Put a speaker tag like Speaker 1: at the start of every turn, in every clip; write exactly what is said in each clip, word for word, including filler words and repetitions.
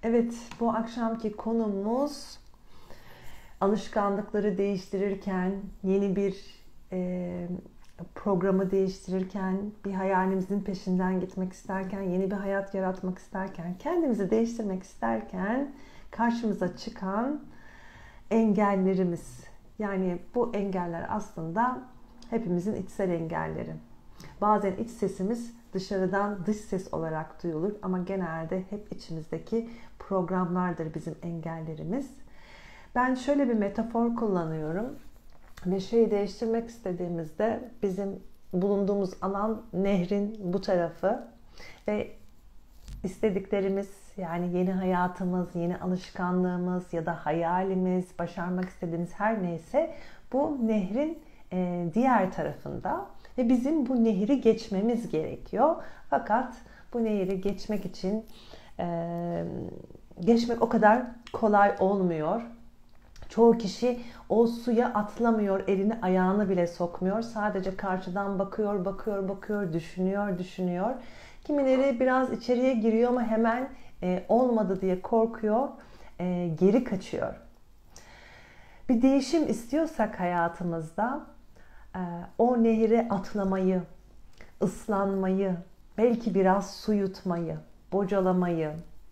Speaker 1: Evet, bu akşamki konumuz alışkanlıkları değiştirirken, yeni bir e, programı değiştirirken, bir hayalimizin peşinden gitmek isterken, yeni bir hayat yaratmak isterken, kendimizi değiştirmek isterken karşımıza çıkan engellerimiz. Yani bu engeller aslında hepimizin içsel engelleri. Bazen iç sesimiz dışarıdan dış ses olarak duyulur ama genelde hep içimizdeki programlardır bizim engellerimiz. Ben şöyle bir metafor kullanıyorum. Bir şeyi değiştirmek istediğimizde bizim bulunduğumuz alan nehrin bu tarafı ve istediklerimiz, yani yeni hayatımız, yeni alışkanlığımız ya da hayalimiz, başarmak istediğimiz her neyse bu nehrin diğer tarafında ve bizim bu nehri geçmemiz gerekiyor. Fakat bu nehri geçmek için geçmek o kadar kolay olmuyor. Çoğu kişi o suya atlamıyor, elini ayağını bile sokmuyor. Sadece karşıdan bakıyor, bakıyor, bakıyor, düşünüyor, düşünüyor. Kimileri biraz içeriye giriyor ama hemen e, olmadı diye korkuyor, e, geri kaçıyor. Bir değişim istiyorsak hayatımızda e, o nehre atlamayı, ıslanmayı, belki biraz su yutmayı, bocalamayı,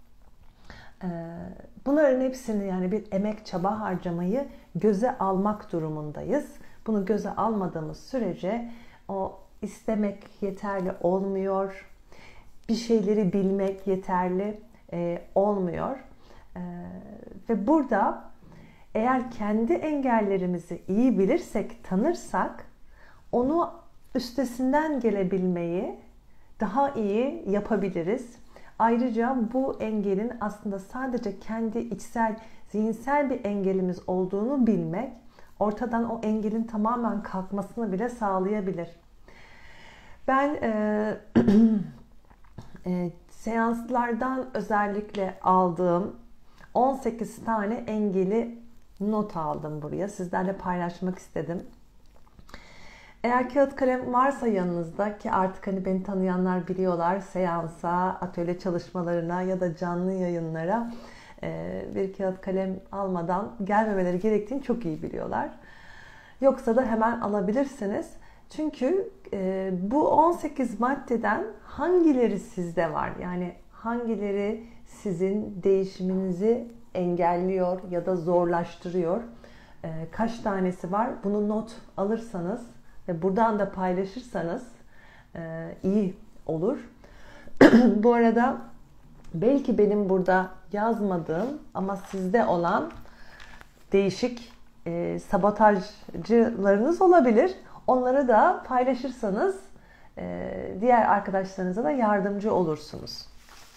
Speaker 1: bunların hepsini, yani bir emek, çaba harcamayı göze almak durumundayız. Bunu göze almadığımız sürece o istemek yeterli olmuyor. Bir şeyleri bilmek yeterli olmuyor. Ve burada eğer kendi engellerimizi iyi bilirsek, tanırsak onu üstesinden gelebilmeyi daha iyi yapabiliriz. Ayrıca bu engelin aslında sadece kendi içsel, zihinsel bir engelimiz olduğunu bilmek, ortadan o engelin tamamen kalkmasını bile sağlayabilir. Ben e, e, seanslardan özellikle aldığım on sekiz tane engeli not aldım buraya. Sizlerle paylaşmak istedim. Eğer kağıt kalem varsa yanınızda, ki artık hani beni tanıyanlar biliyorlar, seansa, atölye çalışmalarına ya da canlı yayınlara bir kağıt kalem almadan gelmemeleri gerektiğini çok iyi biliyorlar. Yoksa da hemen alabilirsiniz. Çünkü bu on sekiz maddeden hangileri sizde var? Yani hangileri sizin değişiminizi engelliyor ya da zorlaştırıyor? Kaç tanesi var? Bunu not alırsanız ve buradan da paylaşırsanız e, iyi olur. Bu arada belki benim burada yazmadığım ama sizde olan değişik e, sabotajcılarınız olabilir. Onları da paylaşırsanız e, diğer arkadaşlarınıza da yardımcı olursunuz.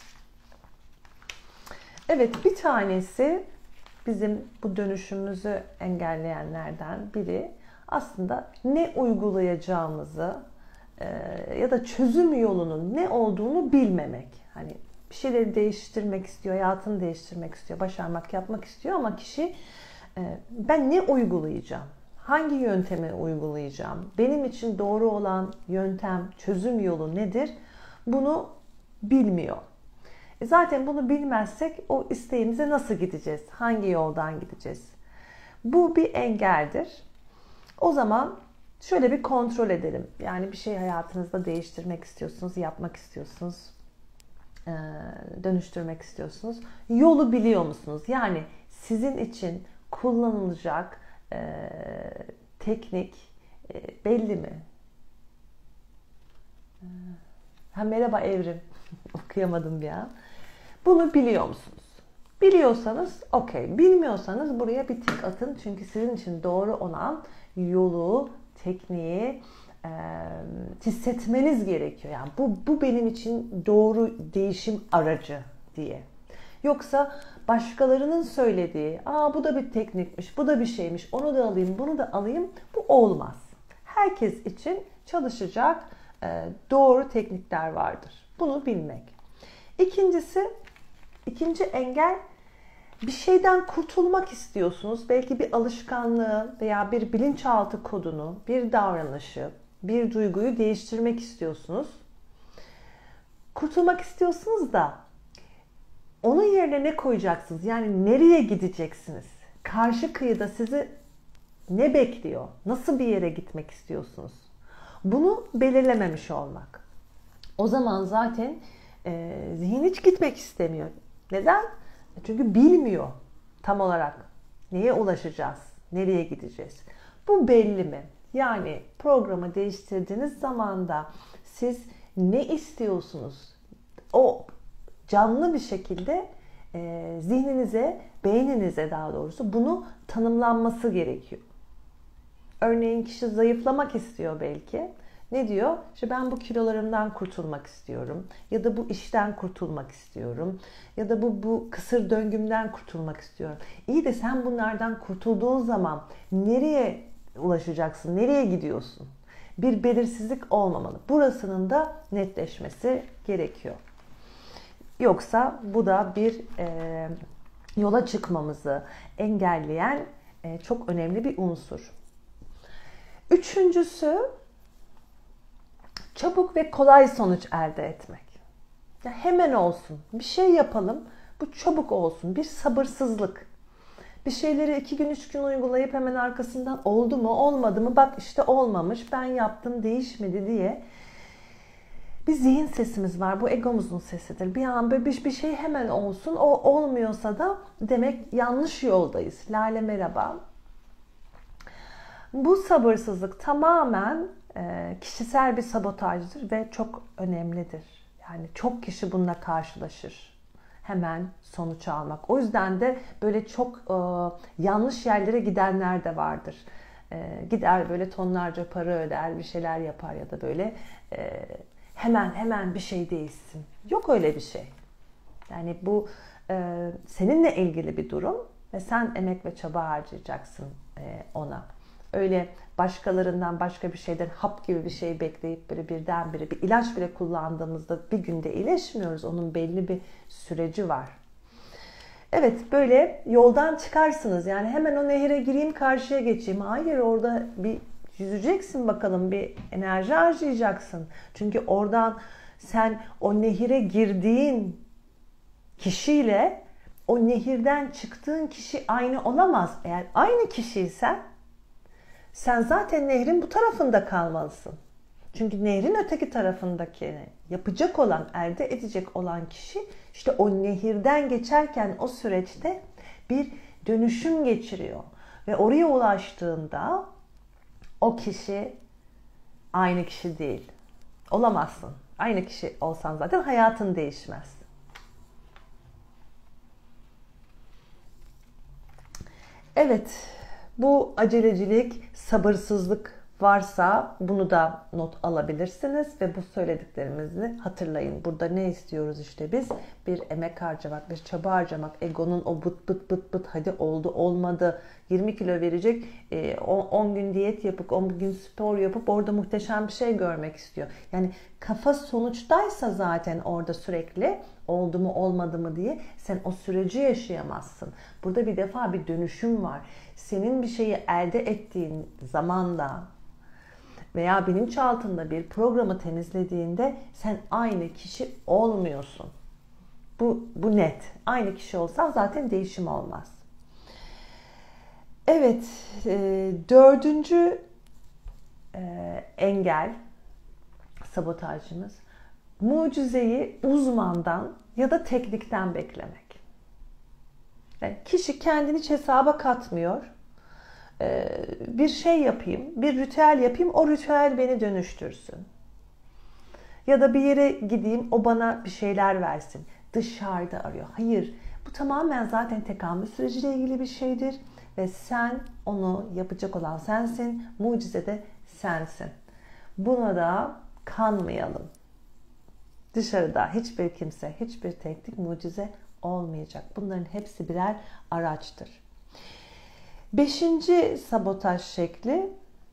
Speaker 1: Evet, bir tanesi bizim bu dönüşümümüzü engelleyenlerden biri. Aslında ne uygulayacağımızı e, ya da çözüm yolunun ne olduğunu bilmemek. Hani bir şeyleri değiştirmek istiyor, hayatını değiştirmek istiyor, başarmak, yapmak istiyor ama kişi e, ben ne uygulayacağım? Hangi yöntemi uygulayacağım? Benim için doğru olan yöntem, çözüm yolu nedir? Bunu bilmiyor. E zaten bunu bilmezsek o isteğimize nasıl gideceğiz? Hangi yoldan gideceğiz? Bu bir engeldir. O zaman şöyle bir kontrol edelim. Yani bir şey hayatınızda değiştirmek istiyorsunuz, yapmak istiyorsunuz, dönüştürmek istiyorsunuz. Yolu biliyor musunuz? Yani sizin için kullanılacak teknik belli mi? Ha, merhaba Evrim. Okuyamadım bir an. Bunu biliyor musunuz? Biliyorsanız okey. Bilmiyorsanız buraya bir tik atın. Çünkü sizin için doğru olan yolu, tekniği e, hissetmeniz gerekiyor. Yani bu, bu benim için doğru değişim aracı diye. Yoksa başkalarının söylediği, aa bu da bir teknikmiş, bu da bir şeymiş, onu da alayım, bunu da alayım, bu olmaz. Herkes için çalışacak e, doğru teknikler vardır. Bunu bilmek. İkincisi, ikinci engel, bir şeyden kurtulmak istiyorsunuz. Belki bir alışkanlığı veya bir bilinçaltı kodunu, bir davranışı, bir duyguyu değiştirmek istiyorsunuz. Kurtulmak istiyorsunuz da Onun yerine ne koyacaksınız? Yani nereye gideceksiniz? Karşı kıyıda sizi ne bekliyor? Nasıl bir yere gitmek istiyorsunuz? Bunu belirlememiş olmak. O zaman zaten e, zihin hiç gitmek istemiyor. Neden? Çünkü bilmiyor tam olarak neye ulaşacağız, nereye gideceğiz. Bu belli mi? Yani programı değiştirdiğiniz zaman da siz ne istiyorsunuz? O canlı bir şekilde e, zihninize, beyninize daha doğrusu bunu tanımlanması gerekiyor. Örneğin kişi zayıflamak istiyor belki. Ne diyor? İşte ben bu kilolarımdan kurtulmak istiyorum. Ya da bu işten kurtulmak istiyorum. Ya da bu, bu kısır döngümden kurtulmak istiyorum. İyi de sen bunlardan kurtulduğun zaman nereye ulaşacaksın? Nereye gidiyorsun? Bir belirsizlik olmamalı. Burasının da netleşmesi gerekiyor. Yoksa bu da bir e, yola çıkmamızı engelleyen e, çok önemli bir unsur. Üçüncüsü, çabuk ve kolay sonuç elde etmek. Ya hemen olsun, bir şey yapalım, bu çabuk olsun, bir sabırsızlık. Bir şeyleri iki gün, üç gün uygulayıp hemen arkasından oldu mu, olmadı mı, bak işte olmamış, ben yaptım, değişmedi diye bir zihin sesimiz var. Bu egomuzun sesidir. Bir an böyle bir, bir şey hemen olsun, o olmuyorsa da demek yanlış yoldayız. Lale merhaba. Bu sabırsızlık tamamen e, kişisel bir sabotajdır ve çok önemlidir. Yani çok kişi bununla karşılaşır. Hemen sonuç almak. O yüzden de böyle çok e, yanlış yerlere gidenler de vardır. E, gider böyle tonlarca para öder, bir şeyler yapar ya da böyle e, hemen hemen bir şey değişsin. Yok öyle bir şey. Yani bu e, seninle ilgili bir durum ve sen emek ve çaba harcayacaksın e, ona. Öyle başkalarından, başka bir şeyden hap gibi bir şey bekleyip böyle birdenbire bir ilaç bile kullandığımızda bir günde iyileşmiyoruz. Onun belli bir süreci var. Evet, böyle yoldan çıkarsınız. Yani hemen o nehire gireyim, karşıya geçeyim. Hayır, orada bir yüzeceksin bakalım, bir enerji harcayacaksın. Çünkü oradan sen o nehire girdiğin kişiyle o nehirden çıktığın kişi aynı olamaz. Eğer aynı kişiysen sen zaten nehrin bu tarafında kalmalısın. Çünkü nehrin öteki tarafındaki yapacak olan, elde edecek olan kişi işte o nehirden geçerken o süreçte bir dönüşüm geçiriyor. Ve oraya ulaştığında o kişi aynı kişi değil. Olamazsın. Aynı kişi olsan zaten hayatın değişmez. Evet, bu acelecilik, sabırsızlık varsa bunu da not alabilirsiniz ve bu söylediklerimizi hatırlayın. Burada ne istiyoruz işte biz? Bir emek harcamak, bir çaba harcamak, egonun o bıt bıt bıt bıt hadi oldu olmadı, yirmi kilo verecek, on gün diyet yapıp on gün spor yapıp orada muhteşem bir şey görmek istiyor. Yani kafa sonuçtaysa zaten orada sürekli oldu mu olmadı mı diye sen o süreci yaşayamazsın. Burada bir defa bir dönüşüm var. Senin bir şeyi elde ettiğin zamanda veya bilinçaltında bir programı temizlediğinde sen aynı kişi olmuyorsun. Bu, bu net. Aynı kişi olsan zaten değişim olmaz. Evet, e, dördüncü e, engel, sabotajımız, mucizeyi uzmandan ya da teknikten beklemek. Yani kişi kendini hiç hesaba katmıyor. Ee, bir şey yapayım, bir ritüel yapayım, o ritüel beni dönüştürsün. Ya da bir yere gideyim, o bana bir şeyler versin. Dışarıda arıyor. Hayır, bu tamamen zaten tekamül süreciyle ilgili bir şeydir. Ve sen onu yapacak olan sensin, mucize de sensin. Buna da kanmayalım. Dışarıda hiçbir kimse, hiçbir teknik mucize olmayacak. Bunların hepsi birer araçtır. Beşinci sabotaj şekli,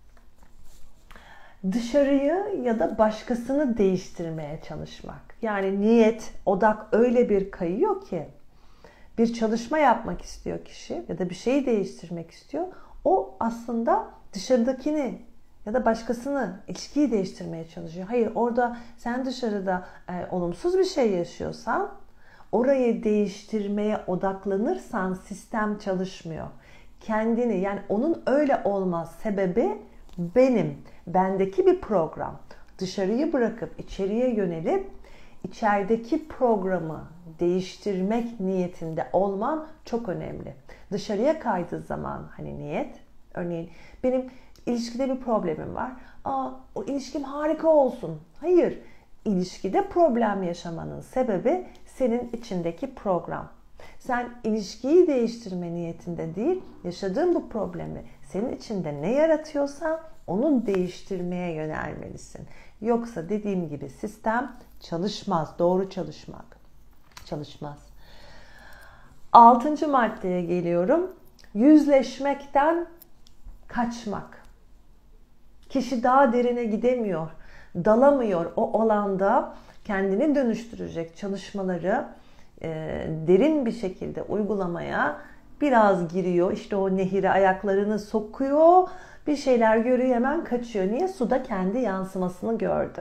Speaker 1: dışarıyı ya da başkasını değiştirmeye çalışmak. Yani niyet, odak öyle bir kayıyor ki bir çalışma yapmak istiyor kişi ya da bir şeyi değiştirmek istiyor. O aslında dışarıdakini ya da başkasını, ilişkiyi değiştirmeye çalışıyor. Hayır, orada sen dışarıda e, olumsuz bir şey yaşıyorsan orayı değiştirmeye odaklanırsan sistem çalışmıyor. Kendini, yani onun öyle olmaz sebebi benim, bendeki bir program. Dışarıyı bırakıp içeriye yönelip içerideki programı değiştirmek niyetinde olman çok önemli. Dışarıya kaydığı zaman hani niyet, örneğin benim ilişkide bir problemim var. Aa, o ilişkim harika olsun. Hayır, ilişkide problem yaşamanın sebebi senin içindeki program. Sen ilişkiyi değiştirme niyetinde değil, yaşadığın bu problemi senin içinde ne yaratıyorsa onu değiştirmeye yönelmelisin. Yoksa dediğim gibi sistem çalışmaz, doğru çalışmak çalışmaz. Altıncı maddeye geliyorum. Yüzleşmekten kaçmak. Kişi daha derine gidemiyor, dalamıyor o alanda kendini dönüştürecek çalışmaları e, derin bir şekilde uygulamaya biraz giriyor. İşte o nehire ayaklarını sokuyor, bir şeyler görüyor, hemen kaçıyor. Niye? Suda kendi yansımasını gördü.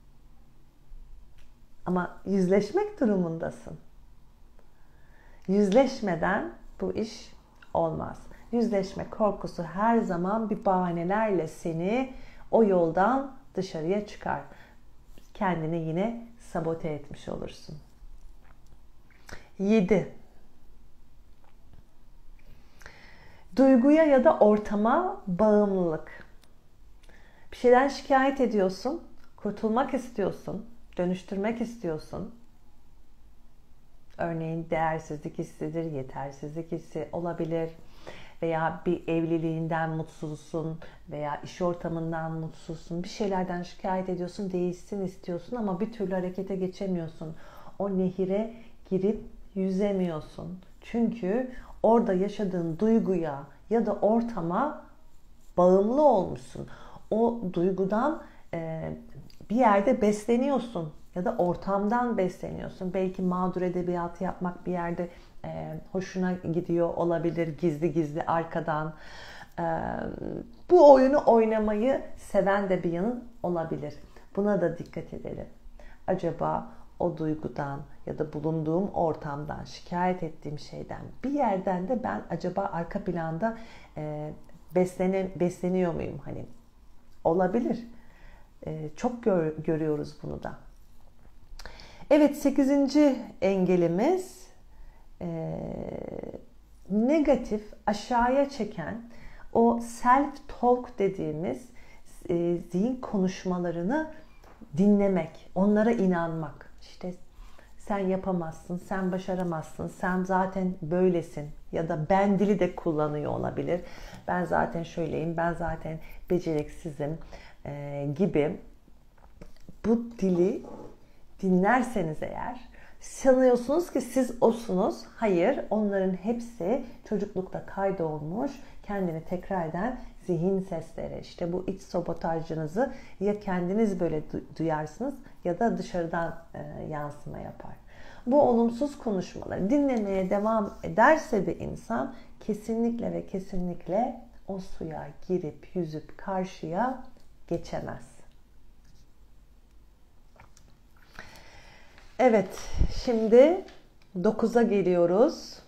Speaker 1: Ama yüzleşmek durumundasın. Yüzleşmeden bu iş olmaz. Yüzleşme korkusu her zaman bir bahanelerle seni o yoldan dışarıya çıkar. Kendini yine sabote etmiş olursun. yedi. Duyguya ya da ortama bağımlılık. Bir şeyden şikayet ediyorsun, kurtulmak istiyorsun, dönüştürmek istiyorsun. Örneğin değersizlik hissidir, yetersizlik hissi olabilir. Veya bir evliliğinden mutsuzsun veya iş ortamından mutsuzsun. Bir şeylerden şikayet ediyorsun, değişsin istiyorsun ama bir türlü harekete geçemiyorsun. O nehire girip yüzemiyorsun. Çünkü orada yaşadığın duyguya ya da ortama bağımlı olmuşsun. O duygudan e, bir yerde besleniyorsun ya da ortamdan besleniyorsun. Belki mağdur edebiyatı yapmak bir yerde e, hoşuna gidiyor olabilir, gizli gizli arkadan. E, bu oyunu oynamayı seven de bir yanın olabilir. Buna da dikkat edelim. Acaba o duygudan ya da bulunduğum ortamdan, şikayet ettiğim şeyden, bir yerden de ben acaba arka planda e, beslene, besleniyor muyum? Hani olabilir. E, çok gör, görüyoruz bunu da. Evet, sekizinci engelimiz e, negatif, aşağıya çeken o self-talk dediğimiz e, zihin konuşmalarını dinlemek, onlara inanmak. İşte sen yapamazsın, sen başaramazsın, sen zaten böylesin ya da ben dili de kullanıyor olabilir. Ben zaten şöyleyim, ben zaten beceriksizim e, gibi. Bu dili dinlerseniz eğer sanıyorsunuz ki siz osunuz. Hayır, onların hepsi çocuklukta kaydolmuş, kendini tekrar eden zihin sesleri. İşte bu iç sabotajınızı ya kendiniz böyle duyarsınız ya da dışarıdan e, yansıma yapar. Bu olumsuz konuşmaları dinlemeye devam ederse bir insan kesinlikle ve kesinlikle o suya girip yüzüp karşıya geçemez. Evet, şimdi dokuza geliyoruz.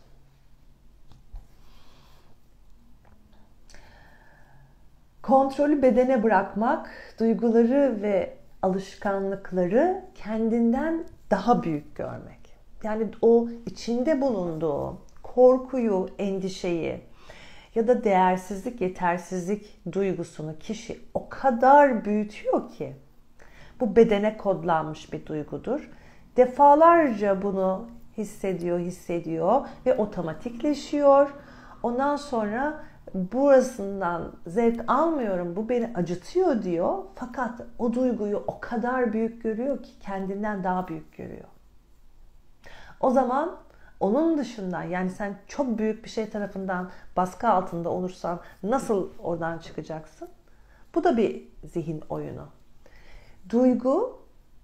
Speaker 1: Kontrolü bedene bırakmak, duyguları ve alışkanlıkları kendinden daha büyük görmek. Yani o içinde bulunduğu korkuyu, endişeyi ya da değersizlik, yetersizlik duygusunu kişi o kadar büyütüyor ki bu bedene kodlanmış bir duygudur. Defalarca bunu hissediyor, hissediyor ve otomatikleşiyor. Ondan sonra burasından zevk almıyorum, bu beni acıtıyor diyor. Fakat o duyguyu o kadar büyük görüyor ki kendinden daha büyük görüyor. O zaman onun dışından, yani sen çok büyük bir şey tarafından baskı altında olursan nasıl oradan çıkacaksın? Bu da bir zihin oyunu. Duygu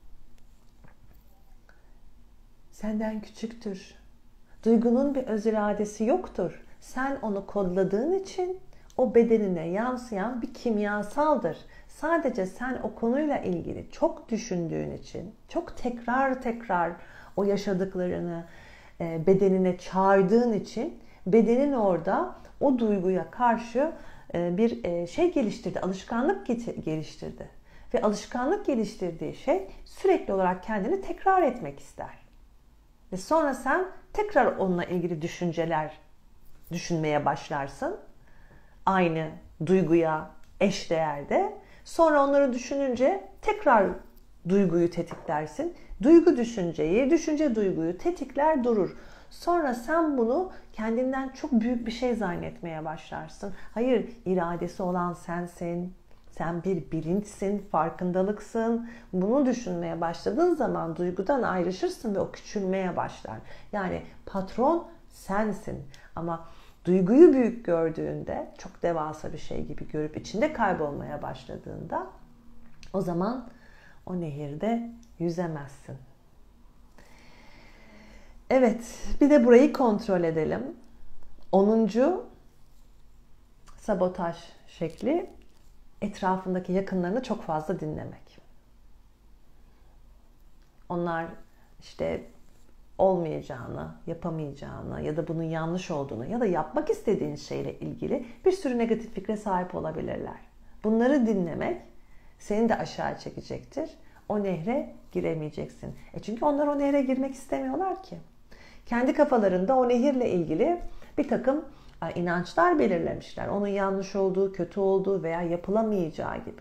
Speaker 1: senden küçüktür. Duygunun bir öz iradesi yoktur. Sen onu kodladığın için o bedenine yansıyan bir kimyasaldır. Sadece sen o konuyla ilgili çok düşündüğün için, çok tekrar tekrar o yaşadıklarını e, bedenine çağırdığın için bedenin orada o duyguya karşı e, bir e, şey geliştirdi, alışkanlık geliştirdi. Ve alışkanlık geliştirdiği şey sürekli olarak kendini tekrar etmek ister. Ve sonra sen tekrar onunla ilgili düşünceler düşünmeye başlarsın. Aynı duyguya eşdeğerde. Sonra onları düşününce tekrar duyguyu tetiklersin. Duygu düşünceyi, düşünce duyguyu tetikler durur. Sonra sen bunu kendinden çok büyük bir şey zannetmeye başlarsın. Hayır, iradesi olan sensin. Sen bir bilinçsin, farkındalıksın. Bunu düşünmeye başladığın zaman duygudan ayrışırsın ve o küçülmeye başlar. Yani patron sensin. Ama duyguyu büyük gördüğünde, çok devasa bir şey gibi görüp içinde kaybolmaya başladığında o zaman o nehirde yüzemezsin. Evet, bir de burayı kontrol edelim. Onuncu sabotaj şekli, etrafındaki yakınlarını çok fazla dinlemek. Onlar işte olmayacağını, yapamayacağını ya da bunun yanlış olduğunu ya da yapmak istediğin şeyle ilgili bir sürü negatif fikre sahip olabilirler. Bunları dinlemek seni de aşağı çekecektir. O nehre giremeyeceksin. E çünkü onlar o nehre girmek istemiyorlar ki. Kendi kafalarında o nehirle ilgili bir takım inançlar belirlemişler. Onun yanlış olduğu, kötü olduğu veya yapılamayacağı gibi.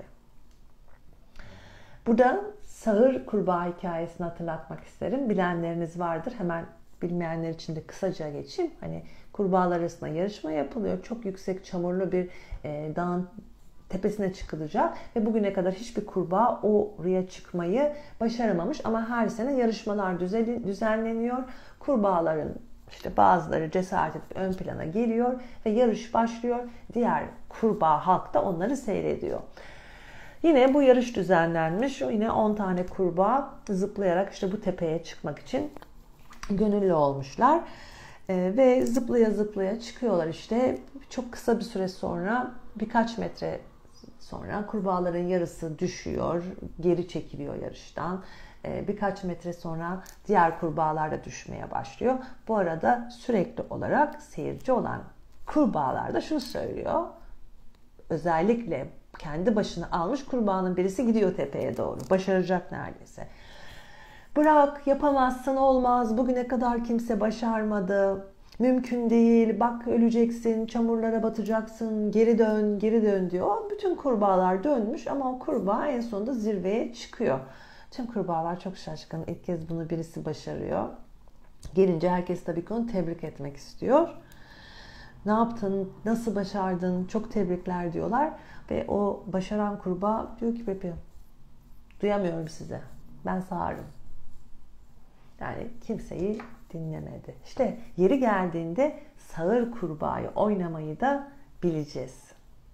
Speaker 1: Burada sağır kurbağa hikayesini hatırlatmak isterim. Bilenleriniz vardır. Hemen bilmeyenler için de kısaca geçeyim. Hani kurbağalar arasında yarışma yapılıyor. Çok yüksek çamurlu bir e, dağın tepesine çıkılacak ve bugüne kadar hiçbir kurbağa oraya çıkmayı başaramamış ama her sene yarışmalar düzenleniyor. Kurbağaların işte bazıları cesaret edip ön plana geliyor ve yarış başlıyor. Diğer kurbağa halk da onları seyrediyor. Yine bu yarış düzenlenmiş. Yine on tane kurbağa zıplayarak işte bu tepeye çıkmak için gönüllü olmuşlar. Ee, ve zıplaya zıplaya çıkıyorlar işte. Çok kısa bir süre sonra, birkaç metre sonra kurbağaların yarısı düşüyor, geri çekiliyor yarıştan. Ee, birkaç metre sonra diğer kurbağalar da düşmeye başlıyor. Bu arada sürekli olarak seyirci olan kurbağalar da şunu söylüyor. Özellikle kendi başına almış kurbağanın birisi gidiyor tepeye doğru. Başaracak neredeyse. Bırak, yapamazsın, olmaz. Bugüne kadar kimse başarmadı. Mümkün değil. Bak öleceksin, çamurlara batacaksın. Geri dön, geri dön diyor. Bütün kurbağalar dönmüş ama o kurbağa en sonunda zirveye çıkıyor. Tüm kurbağalar çok şaşkın. İlk kez bunu birisi başarıyor. Gelince herkes tabii ki onu tebrik etmek istiyor. Ne yaptın, nasıl başardın, çok tebrikler diyorlar. Ve o başaran kurbağa diyor ki Pepe, duyamıyorum size, ben sağırım. Yani kimseyi dinlemedi. İşte yeri geldiğinde sağır kurbağayı oynamayı da bileceğiz.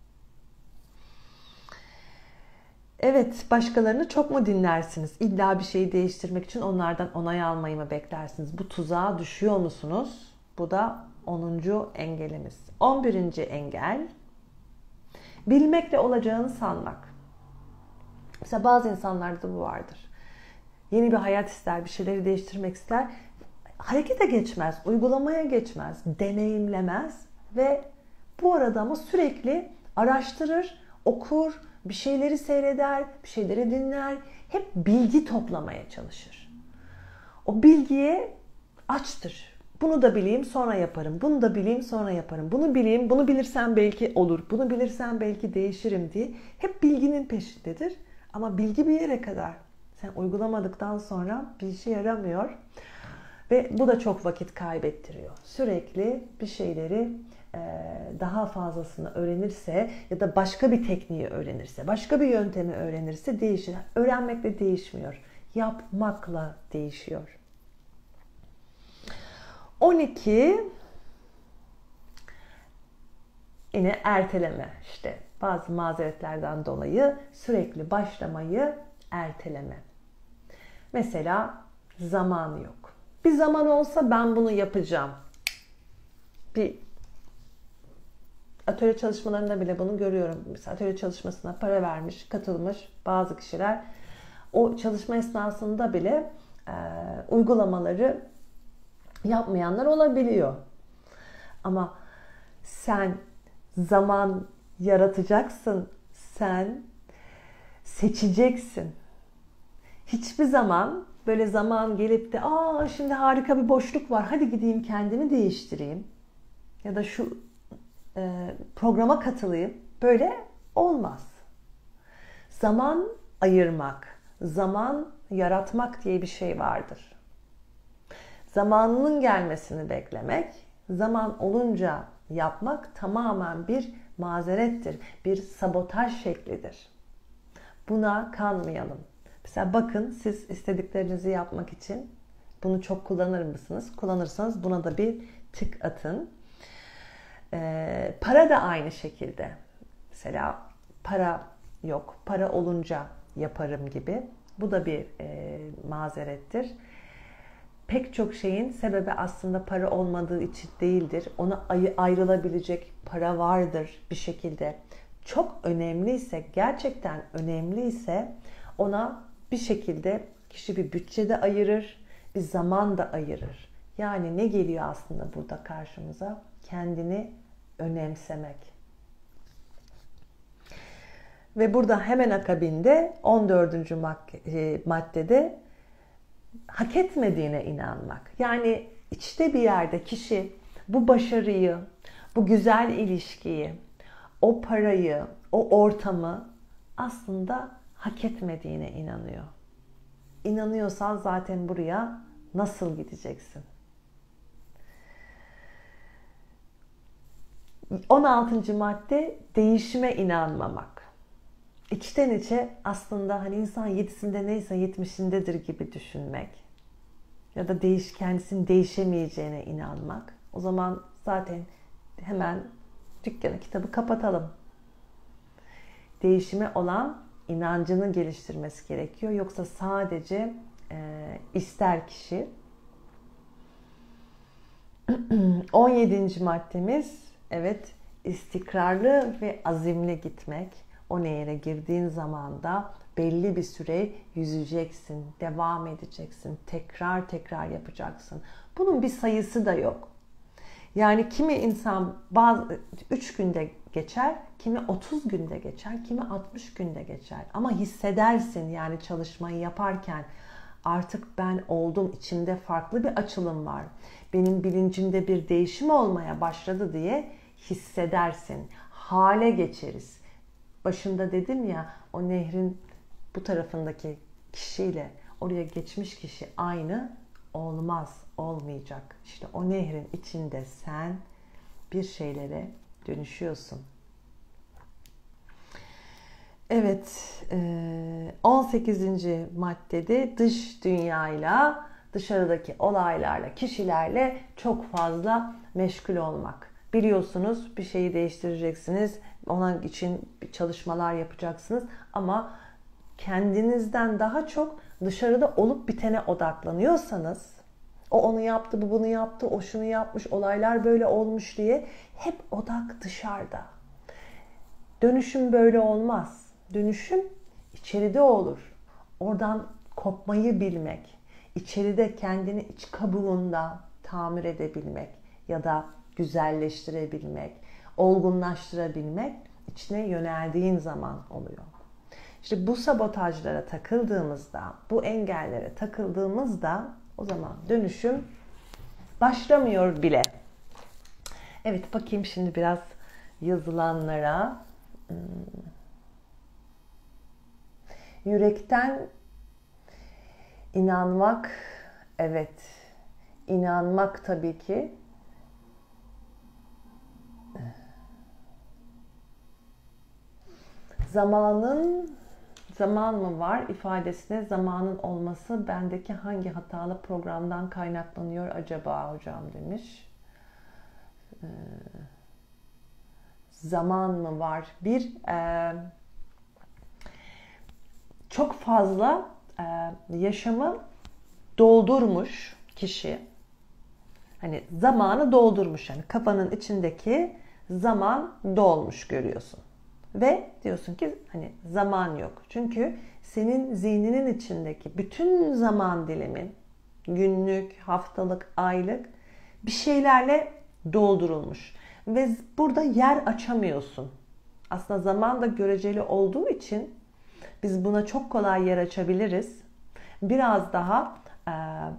Speaker 1: Evet, başkalarını çok mu dinlersiniz? İlla bir şeyi değiştirmek için onlardan onay almayı mı beklersiniz? Bu tuzağa düşüyor musunuz? Bu da onuncu engelimiz. on birinci engel, bilmekle olacağını sanmak. Mesela bazı insanlarda bu vardır. Yeni bir hayat ister, bir şeyleri değiştirmek ister. Harekete geçmez, uygulamaya geçmez, deneyimlemez ve bu arada ama sürekli araştırır, okur, bir şeyleri seyreder, bir şeyleri dinler. Hep bilgi toplamaya çalışır. O bilgiye açtır. Bunu da bileyim sonra yaparım. Bunu da bileyim sonra yaparım. Bunu bileyim, bunu bilirsem belki olur. Bunu bilirsem belki değişirim diye. Hep bilginin peşindedir. Ama bilgi bir yere kadar. Sen uygulamadıktan sonra bir işe yaramıyor. Ve bu da çok vakit kaybettiriyor. Sürekli bir şeyleri daha fazlasını öğrenirse ya da başka bir tekniği öğrenirse, başka bir yöntemi öğrenirse değişir. Öğrenmekle değişmiyor. Yapmakla değişiyor. on iki yine erteleme, işte bazı mazeretlerden dolayı sürekli başlamayı erteleme. Mesela zamanı yok. Bir zaman olsa ben bunu yapacağım. Bir atölye çalışmalarında bile bunu görüyorum. Mesela atölye çalışmasına para vermiş, katılmış bazı kişiler o çalışma esnasında bile e, uygulamaları Yapmayanlar olabiliyor. Ama sen zaman yaratacaksın. Sen seçeceksin. Hiçbir zaman böyle zaman gelip de aa şimdi harika bir boşluk var, hadi gideyim kendimi değiştireyim ya da şu e, programa katılayım, böyle olmaz. Zaman ayırmak, zaman yaratmak diye bir şey vardır. Zamanının gelmesini beklemek, zaman olunca yapmak tamamen bir mazerettir, bir sabotaj şeklidir. Buna kanmayalım. Mesela bakın, siz istediklerinizi yapmak için bunu çok kullanır mısınız? Kullanırsanız buna da bir tık atın. Ee, para da aynı şekilde. Mesela para yok, para olunca yaparım gibi. Bu da bir e, mazerettir. Pek çok şeyin sebebi aslında para olmadığı için değildir. Ona ayrılabilecek para vardır bir şekilde. Çok önemliyse, gerçekten önemliyse ona bir şekilde kişi bir bütçede ayırır, bir zaman da ayırır. Yani ne geliyor aslında burada karşımıza? Kendini önemsemek. Ve burada hemen akabinde on dördüncü maddede hak etmediğine inanmak. Yani içte bir yerde kişi bu başarıyı, bu güzel ilişkiyi, o parayı, o ortamı aslında hak etmediğine inanıyor. İnanıyorsan zaten buraya nasıl gideceksin? on altıncı madde değişime inanmamak. İçten içe aslında hani insan yedisinde neyse yetmişindedir gibi düşünmek. Ya da değiş, kendisinin değişemeyeceğine inanmak. O zaman zaten hemen dükkanı, kitabı kapatalım. Değişime olan inancını geliştirmesi gerekiyor. Yoksa sadece e, ister kişi. on yedinci maddemiz, evet, istikrarlı ve azimli gitmek. O nehre girdiğin zaman da belli bir süre yüzeceksin, devam edeceksin, tekrar tekrar yapacaksın. Bunun bir sayısı da yok. Yani kimi insan bazı üç günde geçer, kimi otuz günde geçer, kimi altmış günde geçer. Ama hissedersin, yani çalışmayı yaparken artık ben oldum, içimde farklı bir açılım var. Benim bilincimde bir değişim olmaya başladı diye hissedersin. Hale geçeriz. Başında dedim ya, o nehrin bu tarafındaki kişiyle oraya geçmiş kişi aynı olmaz, olmayacak. İşte o nehrin içinde sen bir şeylere dönüşüyorsun. Evet, on sekizinci maddede dış dünyayla, dışarıdaki olaylarla, kişilerle çok fazla meşgul olmak. Biliyorsunuz, bir şeyi değiştireceksiniz, onun için çalışmalar yapacaksınız ama kendinizden daha çok dışarıda olup bitene odaklanıyorsanız, o onu yaptı, bu bunu yaptı, o şunu yapmış, olaylar böyle olmuş diye hep odak dışarıda. Dönüşüm böyle olmaz. Dönüşüm içeride olur. Oradan kopmayı bilmek, içeride kendini iç kabuğunda tamir edebilmek ya da güzelleştirebilmek, olgunlaştırabilmek içine yöneldiğin zaman oluyor. İşte bu sabotajlara takıldığımızda, bu engellere takıldığımızda o zaman dönüşüm başlamıyor bile. Evet, bakayım şimdi biraz yazılanlara. Hmm. Yürekten inanmak, evet, inanmak tabii ki. Zamanın, zaman mı var ifadesine zamanın olması bendeki hangi hatalı programdan kaynaklanıyor acaba hocam demiş. Ee, zaman mı var? Bir, e, çok fazla e, yaşamı doldurmuş kişi. Hani zamanı doldurmuş, yani kafanın içindeki zaman dolmuş görüyorsun. Ve diyorsun ki hani zaman yok. Çünkü senin zihninin içindeki bütün zaman dilimin günlük, haftalık, aylık bir şeylerle doldurulmuş. Ve burada yer açamıyorsun. Aslında zaman da göreceli olduğu için biz buna çok kolay yer açabiliriz. Biraz daha e,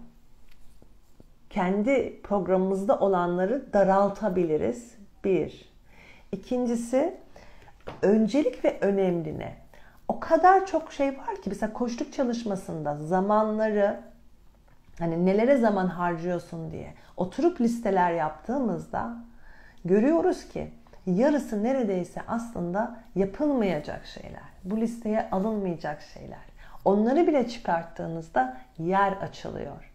Speaker 1: kendi programımızda olanları daraltabiliriz. Bir. İkincisi, öncelik ve önemli ne? O kadar çok şey var ki, mesela koçluk çalışmasında zamanları, hani nelere zaman harcıyorsun diye oturup listeler yaptığımızda görüyoruz ki yarısı neredeyse aslında yapılmayacak şeyler. Bu listeye alınmayacak şeyler. Onları bile çıkarttığınızda yer açılıyor.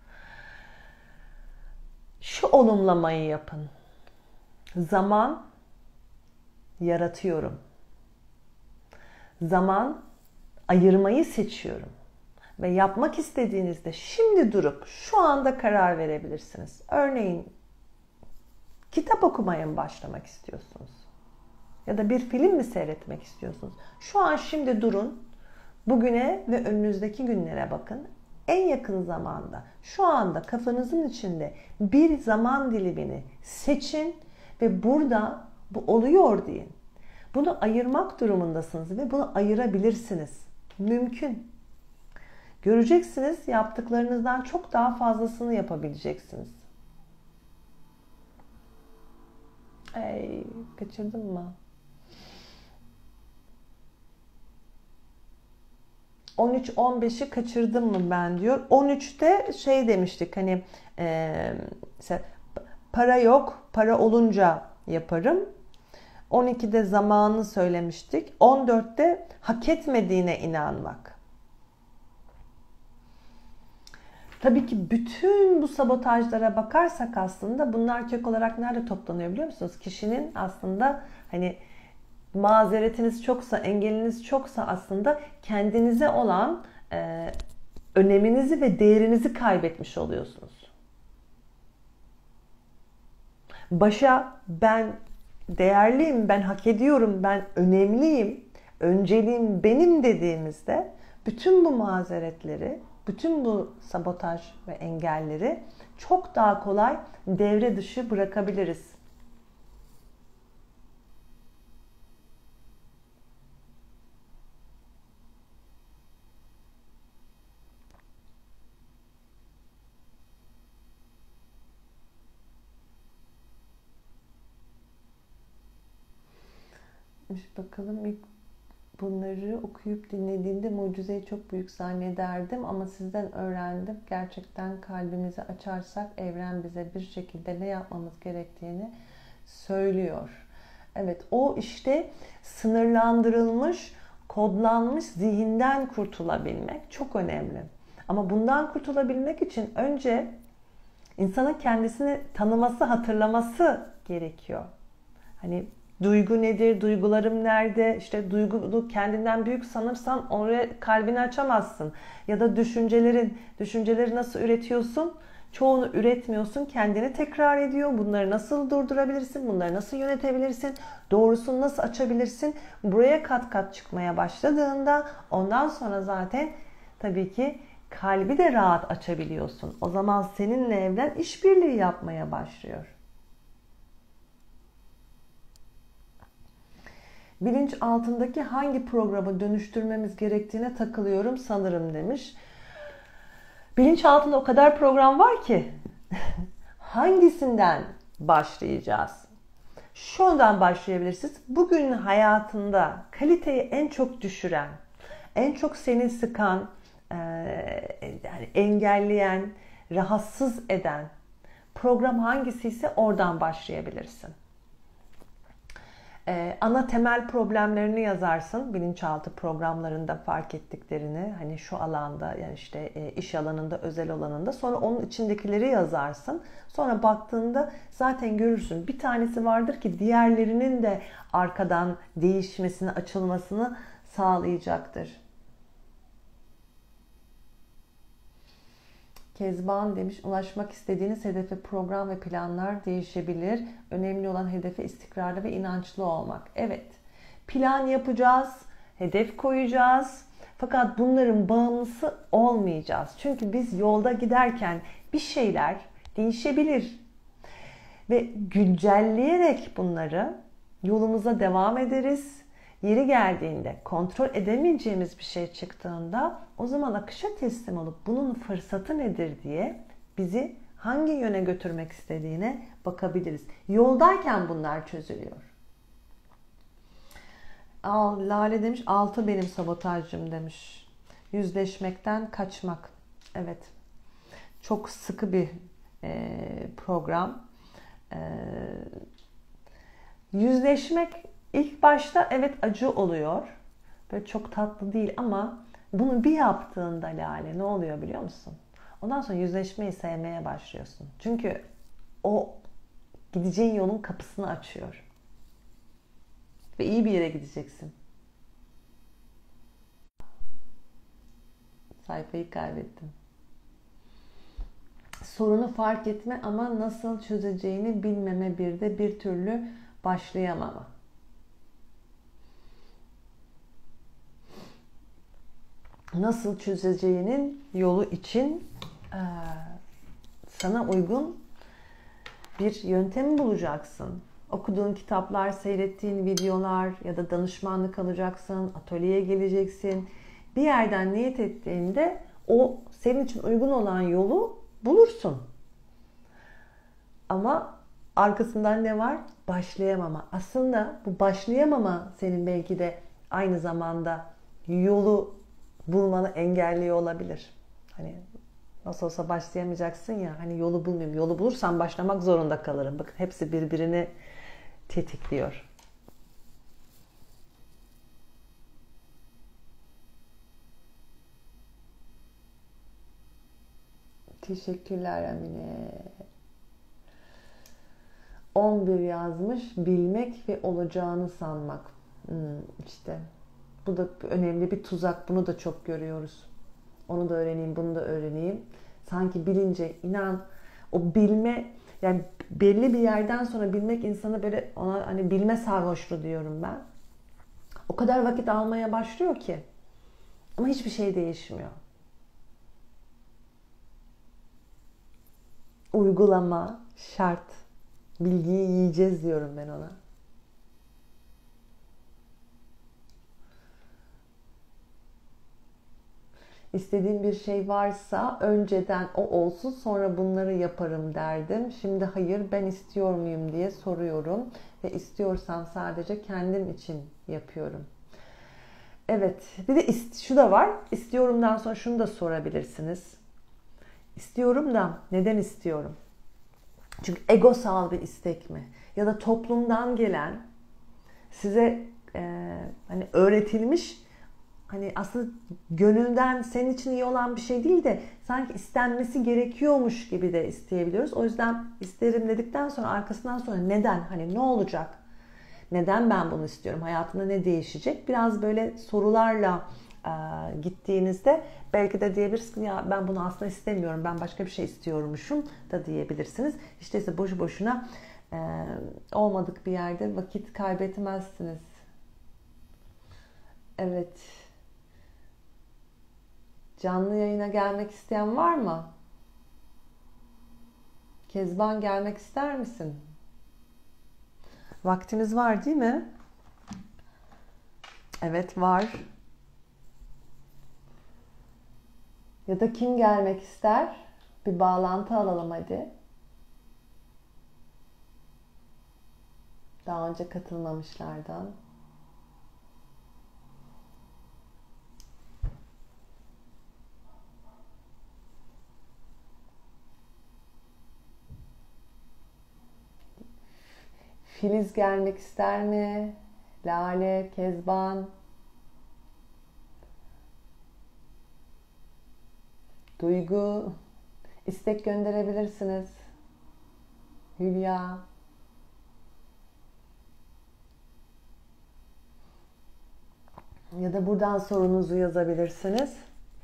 Speaker 1: Şu olumlamayı yapın. Zaman yaratıyorum. Zaman ayırmayı seçiyorum. Ve yapmak istediğinizde şimdi durup şu anda karar verebilirsiniz. Örneğin kitap okumaya mı başlamak istiyorsunuz? Ya da bir film mi seyretmek istiyorsunuz? Şu an şimdi durun. Bugüne ve önünüzdeki günlere bakın. En yakın zamanda, şu anda kafanızın içinde bir zaman dilimini seçin ve burada bu oluyor deyin. Bunu ayırmak durumundasınız ve bunu ayırabilirsiniz. Mümkün. Göreceksiniz, yaptıklarınızdan çok daha fazlasını yapabileceksiniz. Ey, kaçırdın mı? on üç on beşi kaçırdım mı ben diyor. on üçte şey demiştik, hani e, mesela para yok, para olunca yaparım. on ikide zamanı söylemiştik. on dörtte hak etmediğine inanmak. Tabii ki bütün bu sabotajlara bakarsak aslında bunlar kök olarak nerede toplanıyor biliyor musunuz? Kişinin aslında hani mazeretiniz çoksa, engeliniz çoksa aslında kendinize olan e, öneminizi ve değerinizi kaybetmiş oluyorsunuz. Başa ben değerliyim, ben hak ediyorum, ben önemliyim, önceliğim benim dediğimizde bütün bu mazeretleri, bütün bu sabotaj ve engelleri çok daha kolay devre dışı bırakabiliriz. Bakalım, ilk bunları okuyup dinlediğimde mucizeyi çok büyük zannederdim ama sizden öğrendim. Gerçekten kalbimizi açarsak evren bize bir şekilde ne yapmamız gerektiğini söylüyor. Evet, o işte sınırlandırılmış, kodlanmış zihinden kurtulabilmek çok önemli. Ama bundan kurtulabilmek için önce insanın kendisini tanıması, hatırlaması gerekiyor. Hani duygu nedir? Duygularım nerede? İşte duygulu kendinden büyük sanırsan oraya kalbini açamazsın. Ya da düşüncelerin, düşünceleri nasıl üretiyorsun? Çoğunu üretmiyorsun, kendini tekrar ediyor. Bunları nasıl durdurabilirsin? Bunları nasıl yönetebilirsin? Doğrusunu nasıl açabilirsin? Buraya kat kat çıkmaya başladığında ondan sonra zaten tabii ki kalbi de rahat açabiliyorsun. O zaman seninle evren işbirliği yapmaya başlıyor. Bilinç altındaki hangi programı dönüştürmemiz gerektiğine takılıyorum sanırım demiş. Bilinç altında o kadar program var ki hangisinden başlayacağız? Şundan başlayabilirsiniz. Bugün hayatında kaliteyi en çok düşüren, en çok seni sıkan, yani engelleyen, rahatsız eden program hangisiyse oradan başlayabilirsin. Ee, ana temel problemlerini yazarsın. Bilinçaltı programlarında fark ettiklerini, hani şu alanda, yani işte e, iş alanında, özel alanında. Sonra onun içindekileri yazarsın. Sonra baktığında zaten görürsün. Bir tanesi vardır ki diğerlerinin de arkadan değişmesini, açılmasını sağlayacaktır. Kezban demiş, ulaşmak istediğiniz hedefe program ve planlar değişebilir. Önemli olan hedefe istikrarlı ve inançlı olmak. Evet, plan yapacağız, hedef koyacağız. Fakat bunların bağımlısı olmayacağız. Çünkü biz yolda giderken bir şeyler değişebilir. Ve güncelleyerek bunları yolumuza devam ederiz. Yeri geldiğinde, kontrol edemeyeceğimiz bir şey çıktığında o zaman akışa teslim olup bunun fırsatı nedir diye bizi hangi yöne götürmek istediğine bakabiliriz. Yoldayken bunlar çözülüyor. Al, Lale demiş, altı benim sabotajcım demiş. Yüzleşmekten kaçmak. Evet. Çok sıkı bir e, program. E, yüzleşmek ilk başta evet acı oluyor. Böyle çok tatlı değil ama bunu bir yaptığında Lale ne oluyor biliyor musun? Ondan sonra yüzleşmeyi sevmeye başlıyorsun. Çünkü o gideceğin yolun kapısını açıyor. Ve iyi bir yere gideceksin. Sayfayı kaybettim. Sorunu fark etme ama nasıl çözeceğini bilmeme, bir de bir türlü başlayamama. Nasıl çözeceğinin yolu için e, sana uygun bir yöntemi bulacaksın. Okuduğun kitaplar, seyrettiğin videolar ya da danışmanlık alacaksın, atölyeye geleceksin. Bir yerden niyet ettiğinde o senin için uygun olan yolu bulursun. Ama arkasından ne var? Başlayamama. Aslında bu başlayamama senin belki de aynı zamanda yolu bulmanı engelliyor olabilir. Hani nasıl olsa başlayamayacaksın ya, hani yolu bulmayayım. Yolu bulursam başlamak zorunda kalırım. Bakın hepsi birbirini tetikliyor. Teşekkürler Emine. on bir yazmış. Bilmek ve olacağını sanmak. Hmm, işte bu da önemli bir tuzak. Bunu da çok görüyoruz. Onu da öğreneyim, bunu da öğreneyim. Sanki bilince, inan o bilme, yani belli bir yerden sonra bilmek insanı böyle, ona hani bilme sarhoşluğu diyorum ben. O kadar vakit almaya başlıyor ki ama hiçbir şey değişmiyor. Uygulama şart. Bilgiyi yiyeceğiz diyorum ben ona. İstediğim bir şey varsa önceden o olsun, sonra bunları yaparım derdim. Şimdi hayır, ben istiyor muyum diye soruyorum ve istiyorsam sadece kendim için yapıyorum. Evet, bir de şu da var. İstiyorumdan sonra şunu da sorabilirsiniz. İstiyorum da neden istiyorum? Çünkü egosal bir istek mi? Ya da toplumdan gelen, size e, hani öğretilmiş, hani aslında gönülden senin için iyi olan bir şey değil de sanki istenmesi gerekiyormuş gibi de isteyebiliyoruz. O yüzden isterim dedikten sonra arkasından sonra neden? Hani ne olacak? Neden ben bunu istiyorum? Hayatımda ne değişecek? Biraz böyle sorularla e, gittiğinizde belki de diyebilirsiniz ya ben bunu aslında istemiyorum. Ben başka bir şey istiyormuşum da diyebilirsiniz. İşte ise boşu boşuna e, olmadık bir yerde vakit kaybetmezsiniz. Evet. Canlı yayına gelmek isteyen var mı? Kezban, gelmek ister misin? Vaktiniz var değil mi? Evet, var. Ya da kim gelmek ister? Bir bağlantı alalım hadi. Daha önce katılmamışlardan. Filiz gelmek ister mi? Lale, Kezban, Duygu, istek gönderebilirsiniz. Hülya. Ya da buradan sorunuzu yazabilirsiniz.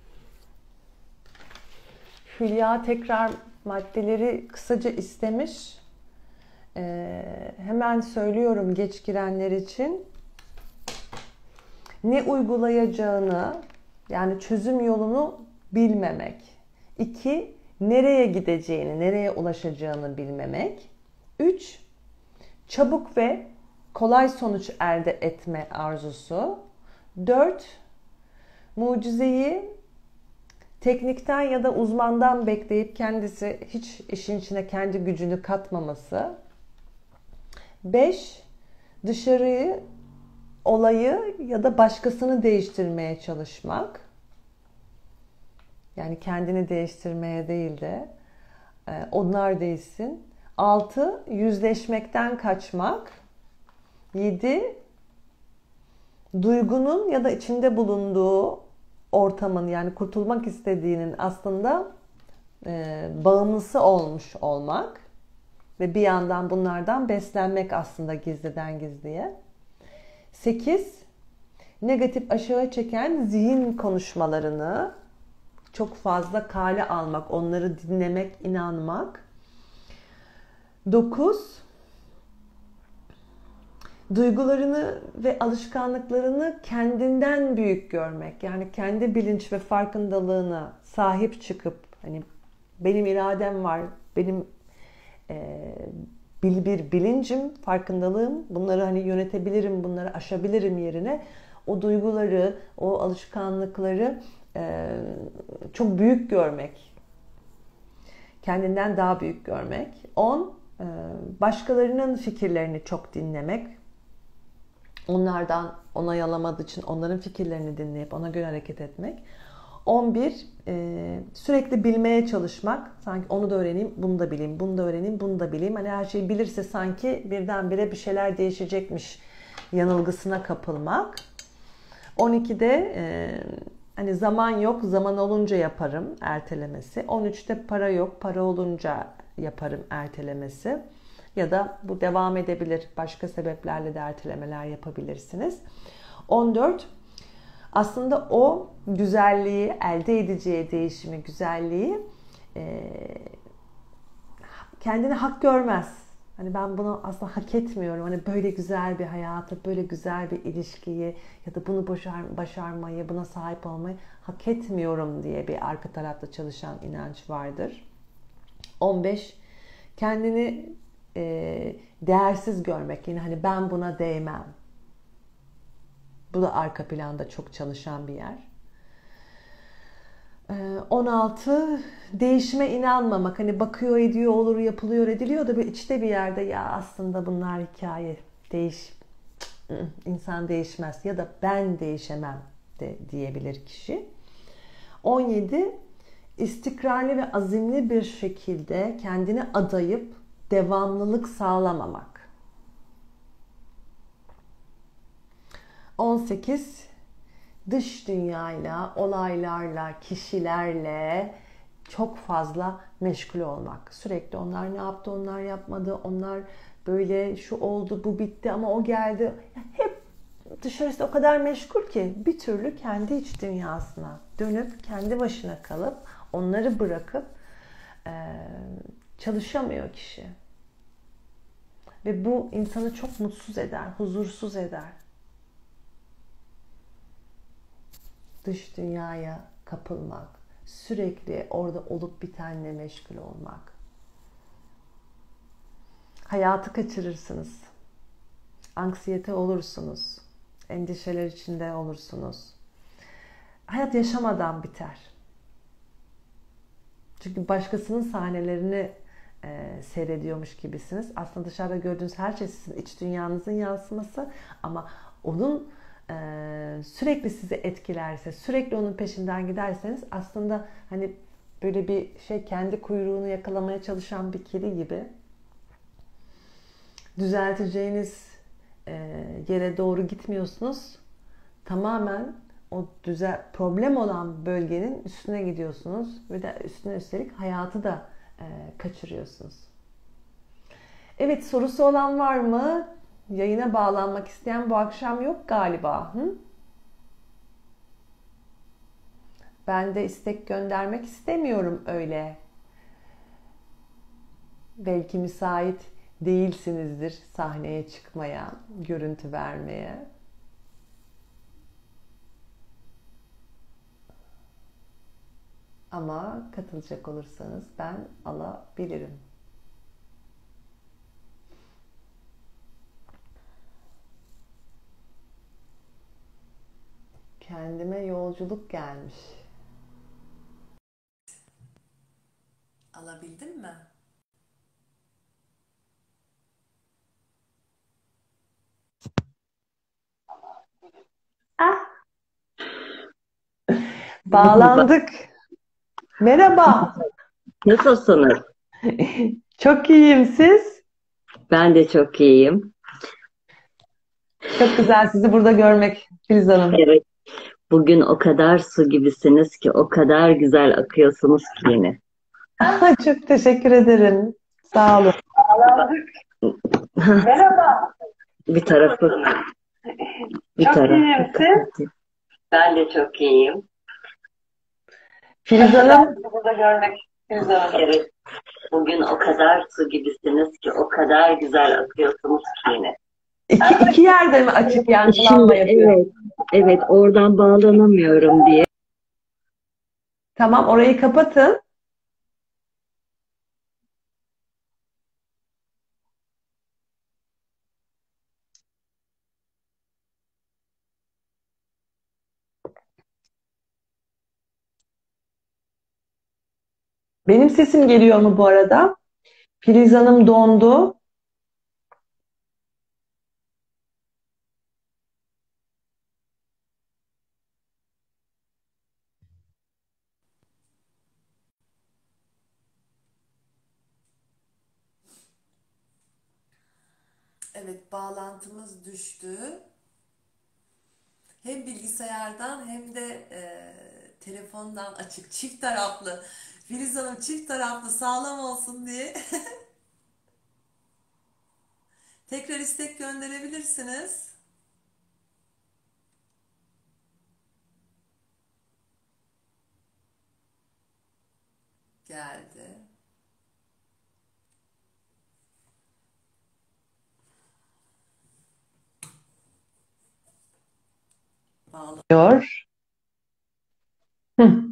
Speaker 1: Hülya tekrar maddeleri kısaca istemiş. Ee, hemen söylüyorum geç girenler için. Ne uygulayacağını Yani çözüm yolunu bilmemek. iki. Nereye gideceğini, nereye ulaşacağını bilmemek. üç. Çabuk ve kolay sonuç elde etme arzusu. dört. Mucizeyi teknikten ya da uzmandan bekleyip kendisi hiç işin içine kendi gücünü katmaması. beş. Dışarıyı, olayı ya da başkasını değiştirmeye çalışmak. Yani kendini değiştirmeye değil de onlar değişsin. altı. Yüzleşmekten kaçmak. yedi. Duygunun ya da içinde bulunduğu ortamın, yani kurtulmak istediğinin aslında e, bağımlısı olmuş olmak ve bir yandan bunlardan beslenmek aslında gizliden gizliye. sekiz. Negatif aşağı çeken zihin konuşmalarını çok fazla kale almak, onları dinlemek, inanmak. dokuz. Duygularını ve alışkanlıklarını kendinden büyük görmek. Yani kendi bilinç ve farkındalığına sahip çıkıp, hani benim iradem var, benim e, bir, bir bilincim, farkındalığım, bunları hani yönetebilirim, bunları aşabilirim yerine o duyguları, o alışkanlıkları e, çok büyük görmek. Kendinden daha büyük görmek. on. E, başkalarının fikirlerini çok dinlemek. Onlardan onay alamadığı için onların fikirlerini dinleyip ona göre hareket etmek. on bir. E, sürekli bilmeye çalışmak. Sanki onu da öğreneyim, bunu da bileyim, bunu da öğreneyim, bunu da bileyim. Hani her şeyi bilirse sanki birdenbire bir şeyler değişecekmiş yanılgısına kapılmak. on ikide e, hani zaman yok, zaman olunca yaparım ertelemesi. on üçte para yok, para olunca yaparım ertelemesi. Ya da bu devam edebilir. Başka sebeplerle de ertelemeler yapabilirsiniz. on dört. Aslında o güzelliği, elde edeceği değişimi, güzelliği e, kendini hak görmez. Hani ben bunu aslında hak etmiyorum. Hani böyle güzel bir hayatı, böyle güzel bir ilişkiyi ya da bunu başar, başarmayı, buna sahip olmayı hak etmiyorum diye bir arka tarafta çalışan inanç vardır. on beş. Kendini e, değersiz görmek. Yani hani ben buna değmem. Bu da arka planda çok çalışan bir yer. on altı. Değişime inanmamak. Hani bakıyor, ediyor, olur, yapılıyor, ediliyor da bir içte bir yerde ya aslında bunlar hikaye. Değiş, insan değişmez ya da ben değişemem de diyebilir kişi. on yedi. İstikrarlı ve azimli bir şekilde kendini adayıp devamlılık sağlamamak. on sekiz. Dış dünyayla, olaylarla, kişilerle çok fazla meşgul olmak. Sürekli onlar ne yaptı, onlar yapmadı, onlar böyle şu oldu, bu bitti ama o geldi. Hep dışarısı o kadar meşgul ki bir türlü kendi iç dünyasına dönüp kendi başına kalıp onları bırakıp e, çalışamıyor kişi. Ve bu insanı çok mutsuz eder, huzursuz eder. Dış dünyaya kapılmak, sürekli orada olup bitenle meşgul olmak. Hayatı kaçırırsınız. Anksiyete olursunuz. Endişeler içinde olursunuz. Hayat yaşamadan biter. Çünkü başkasının sahnelerini e, seyrediyormuş gibisiniz. Aslında dışarıda gördüğünüz her şey sizin iç dünyanızın yansıması ama onun e, sürekli sizi etkilerse, sürekli onun peşinden giderseniz aslında hani böyle bir şey kendi kuyruğunu yakalamaya çalışan bir kedi gibi düzelteceğiniz e, yere doğru gitmiyorsunuz. Tamamen o düzel problem olan bölgenin üstüne gidiyorsunuz ve de üstüne üstelik hayatı da e, kaçırıyorsunuz. Evet, sorusu olan var mı? Yayına bağlanmak isteyen bu akşam yok galiba. Hı? Ben de istek göndermek istemiyorum öyle. Belki müsait değilsinizdir sahneye çıkmaya, görüntü vermeye. Ama katılacak olursanız ben alabilirim. Kendime yolculuk gelmiş. Alabildin mi? Ah, bağlandık. Merhaba.
Speaker 2: Nasılsınız?
Speaker 1: Çok iyiyim, siz?
Speaker 2: Ben de çok iyiyim.
Speaker 1: Çok güzel sizi burada görmek Filiz Hanım.
Speaker 2: Evet, bugün o kadar su gibisiniz ki, o kadar güzel akıyorsunuz ki yine.
Speaker 1: Çok teşekkür ederim. Sağ olun. Merhaba.
Speaker 2: Bir tarafı, bir
Speaker 1: Çok
Speaker 2: tarafı.
Speaker 1: iyiyim, siz?
Speaker 2: Ben de çok iyiyim.
Speaker 1: Filiz Hanım. Sizi burada görmek Filiz Hanım.
Speaker 2: Evet, bugün o kadar su gibisiniz ki, o kadar güzel akıyorsunuz ki yine.
Speaker 1: İki, iki yerde mi açık yankılanma
Speaker 2: Şimdi
Speaker 1: yapıyor?
Speaker 2: evet, evet oradan bağlanamıyorum diye.
Speaker 1: Tamam, orayı kapatın. Benim sesim geliyor mu bu arada? Filiz Hanım dondu. Evet, bağlantımız düştü. Hem bilgisayardan hem de e, telefondan açık, çift taraflı. Filiz Hanım çift taraflı sağlam olsun diye tekrar istek gönderebilirsiniz. Geldi. Bağlanıyor. Hı.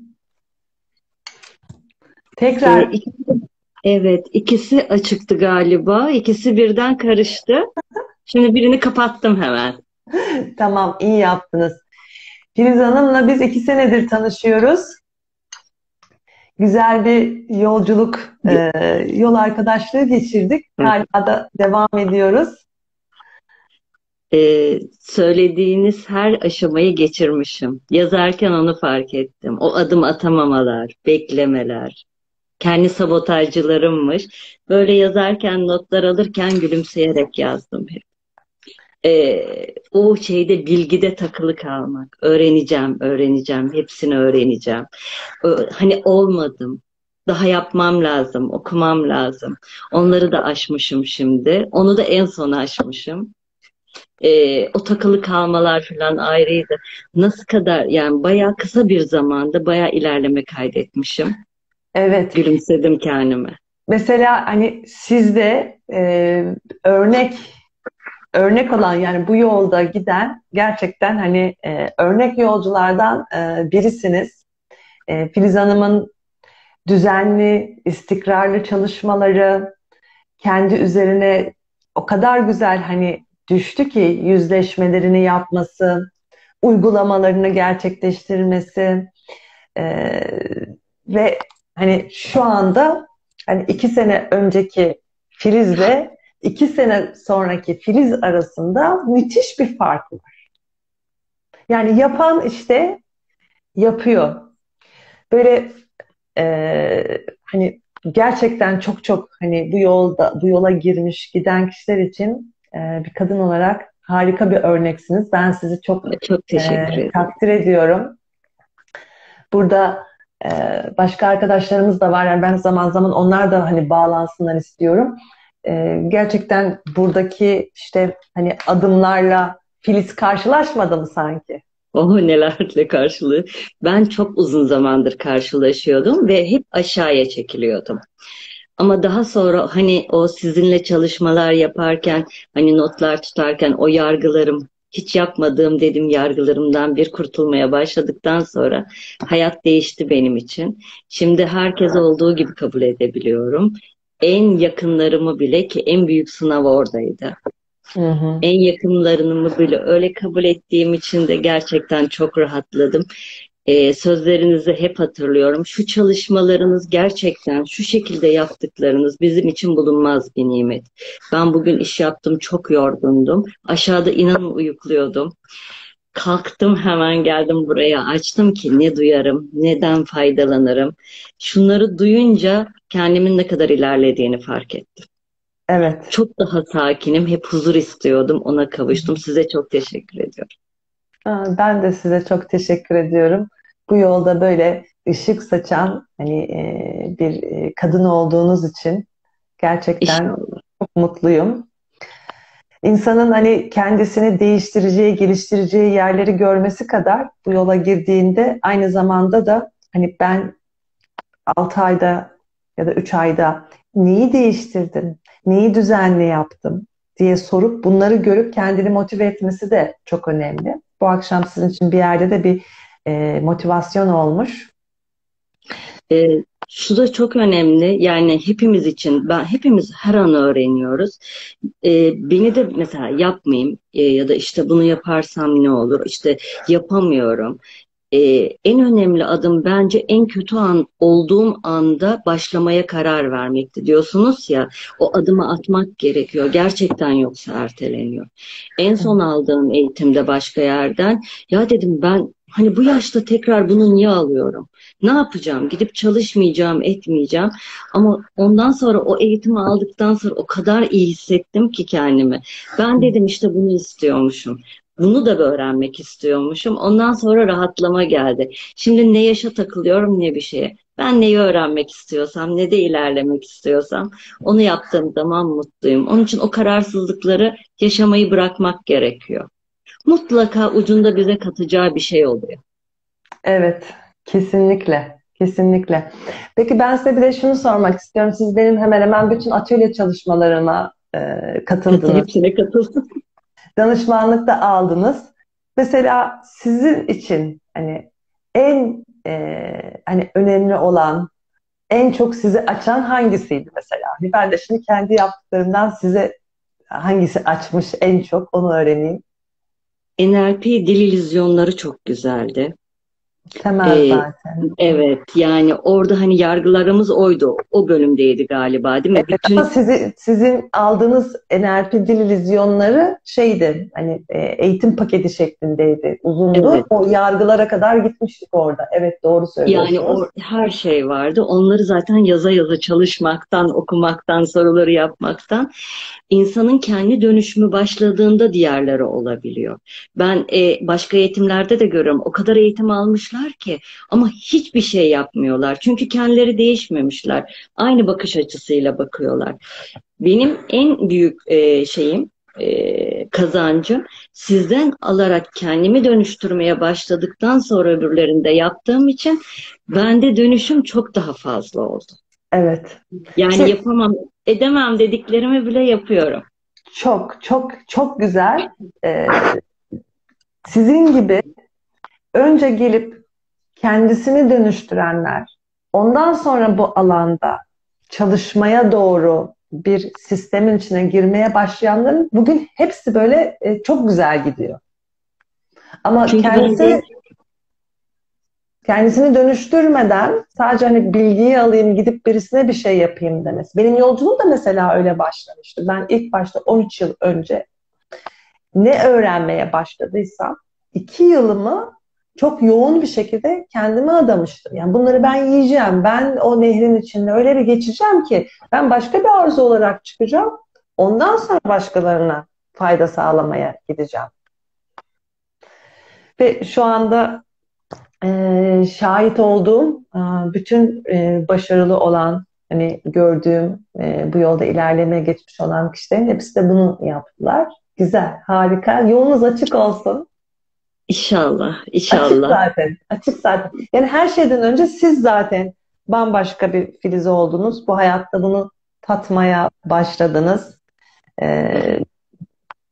Speaker 2: Ee,
Speaker 1: Tekrar.
Speaker 2: iki- evet, ikisi açıktı galiba. İkisi birden karıştı. Şimdi birini kapattım hemen.
Speaker 1: Tamam, iyi yaptınız. Filiz Hanım'la biz iki senedir tanışıyoruz. Güzel bir yolculuk, e, yol arkadaşlığı geçirdik. Hala da devam ediyoruz.
Speaker 2: Ee, söylediğiniz her aşamayı geçirmişim. Yazarken onu fark ettim. O adım atamamalar, beklemeler, kendi sabotajcılarımmış. Böyle yazarken, notlar alırken gülümseyerek yazdım hep. Ee, o şeyde bilgide takılı kalmak. Öğreneceğim, öğreneceğim, hepsini öğreneceğim. Ö- Hani olmadım. Daha yapmam lazım, okumam lazım. Onları da aşmışım şimdi. Onu da en son aşmışım. Ee, o takılı kalmalar falan ayrıydı. Nasıl kadar yani bayağı kısa bir zamanda bayağı ilerleme kaydetmişim.
Speaker 1: Evet.
Speaker 2: Gülümsedim kendime.
Speaker 1: Mesela hani sizde e, örnek örnek olan yani bu yolda giden gerçekten hani e, örnek yolculardan e, birisiniz. E, Filiz Hanım'ın düzenli, istikrarlı çalışmaları, kendi üzerine o kadar güzel hani düştü ki yüzleşmelerini yapması, uygulamalarını gerçekleştirmesi e, ve hani şu anda hani iki sene önceki Filiz'le iki sene sonraki Filiz arasında müthiş bir fark var. Yani yapan işte yapıyor. Böyle e, hani gerçekten çok çok hani bu yolda bu yola girmiş giden kişiler için e, bir kadın olarak harika bir örneksiniz. Ben sizi çok
Speaker 2: Çok
Speaker 1: e,
Speaker 2: teşekkür ederim.
Speaker 1: takdir ediyorum. Burada e, başka arkadaşlarımız da var. Yani ben zaman zaman onlar da hani bağlansınlar istiyorum. E, gerçekten buradaki işte hani adımlarla Filiz karşılaşmadı mı sanki?
Speaker 2: O nelerle karşılığı. Ben çok uzun zamandır karşılaşıyordum ve hep aşağıya çekiliyordum. Ama daha sonra hani o sizinle çalışmalar yaparken, hani notlar tutarken o yargılarım hiç yapmadığım dedim yargılarımdan bir kurtulmaya başladıktan sonra hayat değişti benim için. Şimdi herkes olduğu gibi kabul edebiliyorum. En yakınlarımı bile, ki en büyük sınav oradaydı.
Speaker 1: Hı hı.
Speaker 2: En yakınlarımı bile öyle kabul ettiğim için de gerçekten çok rahatladım. Ee, sözlerinizi hep hatırlıyorum. Şu çalışmalarınız, gerçekten şu şekilde yaptıklarınız bizim için bulunmaz bir nimet. Ben bugün iş yaptım, çok yorgundum. Aşağıda inanın uyukluyordum. Kalktım, hemen geldim buraya, açtım ki ne duyarım, neden faydalanırım. Şunları duyunca kendimin ne kadar ilerlediğini fark ettim.
Speaker 1: Evet.
Speaker 2: Çok daha sakinim, hep huzur istiyordum, ona kavuştum. Size çok teşekkür ediyorum.
Speaker 1: Aa, ben de size çok teşekkür ediyorum. Bu yolda böyle ışık saçan hani e, bir e, kadın olduğunuz için gerçekten
Speaker 2: İnşallah.
Speaker 1: çok mutluyum. İnsanın hani kendisini değiştireceği, geliştireceği yerleri görmesi kadar bu yola girdiğinde aynı zamanda da hani ben altı ayda ya da üç ayda neyi değiştirdim, neyi düzenli yaptım diye sorup bunları görüp kendini motive etmesi de çok önemli. Bu akşam sizin için bir yerde de bir e, motivasyon olmuş.
Speaker 2: Ee, Şu da çok önemli. Yani hepimiz için, ben hepimiz her an öğreniyoruz. Ee, beni de mesela yapmayayım e, ya da işte bunu yaparsam ne olur? İşte yapamıyorum. Ee, en önemli adım bence en kötü an olduğum anda başlamaya karar vermekti diyorsunuz ya, o adımı atmak gerekiyor. Gerçekten, yoksa erteleniyor. En son aldığım eğitimde başka yerden, ya dedim ben hani bu yaşta tekrar bunu niye alıyorum? Ne yapacağım? Gidip çalışmayacağım, etmeyeceğim. Ama ondan sonra o eğitimi aldıktan sonra o kadar iyi hissettim ki kendimi. Ben dedim işte bunu istiyormuşum. Bunu da öğrenmek istiyormuşum. Ondan sonra rahatlama geldi. Şimdi ne yaşa takılıyorum ne bir şeye. Ben neyi öğrenmek istiyorsam, ne de ilerlemek istiyorsam onu yaptığım zaman mutluyum. Onun için o kararsızlıkları yaşamayı bırakmak gerekiyor. Mutlaka ucunda bize katacağı bir şey oluyor.
Speaker 1: Evet, kesinlikle, kesinlikle. Peki ben size bir de şunu sormak istiyorum. Siz benim hemen hemen bütün atölye çalışmalarıma e,
Speaker 2: Katı
Speaker 1: katıldınız.
Speaker 2: hepsine katılsın.
Speaker 1: Danışmanlık da aldınız. Mesela sizin için hani en e, hani önemli olan, en çok sizi açan hangisiydi mesela? Hani ben de şimdi kendi yaptıklarımdan size hangisi açmış en çok onu öğreneyim.
Speaker 2: N L P dil illüzyonları çok güzeldi.
Speaker 1: Temel
Speaker 2: Ee,
Speaker 1: zaten.
Speaker 2: evet, yani orada hani yargılarımız oydu. O bölümdeydi galiba, değil mi?
Speaker 1: Evet, ama
Speaker 2: Bütün
Speaker 1: sizi, sizin aldığınız N L P dil illüzyonları şeydi hani e, eğitim paketi şeklindeydi. Uzundu.
Speaker 2: evet.
Speaker 1: O yargılara kadar gitmiştik orada. Evet, doğru
Speaker 2: Yani
Speaker 1: söylüyorsunuz.
Speaker 2: o her şey vardı. Onları zaten yaza yaza çalışmaktan, okumaktan, soruları yapmaktan insanın kendi dönüşümü başladığında diğerleri olabiliyor. Ben e, başka eğitimlerde de görüyorum. O kadar eğitim almışlar ki ama hiçbir şey yapmıyorlar. Çünkü kendileri değişmemişler. Aynı bakış açısıyla bakıyorlar. Benim en büyük e, şeyim, e, kazancım, sizden alarak kendimi dönüştürmeye başladıktan sonra öbürlerinde yaptığım için bende dönüşüm çok daha fazla oldu.
Speaker 1: Evet.
Speaker 2: Yani
Speaker 1: İşte
Speaker 2: yapamam, edemem dediklerimi bile yapıyorum.
Speaker 1: çok çok çok güzel. Ee, sizin gibi önce gelip kendisini dönüştürenler, ondan sonra bu alanda çalışmaya doğru bir sistemin içine girmeye başlayanların bugün hepsi böyle e, çok güzel gidiyor. Ama
Speaker 2: Çünkü bende
Speaker 1: kendisi kendisini dönüştürmeden sadece hani bilgiyi alayım gidip birisine bir şey yapayım demesi. Benim yolculuğum da mesela öyle başlamıştı. Ben ilk başta on üç yıl önce ne öğrenmeye başladıysam iki yılımı çok yoğun bir şekilde kendime adamıştım. Yani bunları ben yiyeceğim. Ben o nehrin içinde öyle bir geçeceğim ki ben başka bir arzu olarak çıkacağım. Ondan sonra başkalarına fayda sağlamaya gideceğim. Ve şu anda e, şahit olduğum e, bütün e, başarılı olan hani gördüğüm e, bu yolda ilerlemeye geçmiş olan kişilerin hepsi de bunu yaptılar. Güzel, harika. Yolunuz açık olsun.
Speaker 2: inşallah,
Speaker 1: Açık
Speaker 2: inşallah.
Speaker 1: zaten. Açık zaten. Yani her şeyden önce siz zaten bambaşka bir Filiz oldunuz. Bu hayatta bunu tatmaya başladınız. Ee,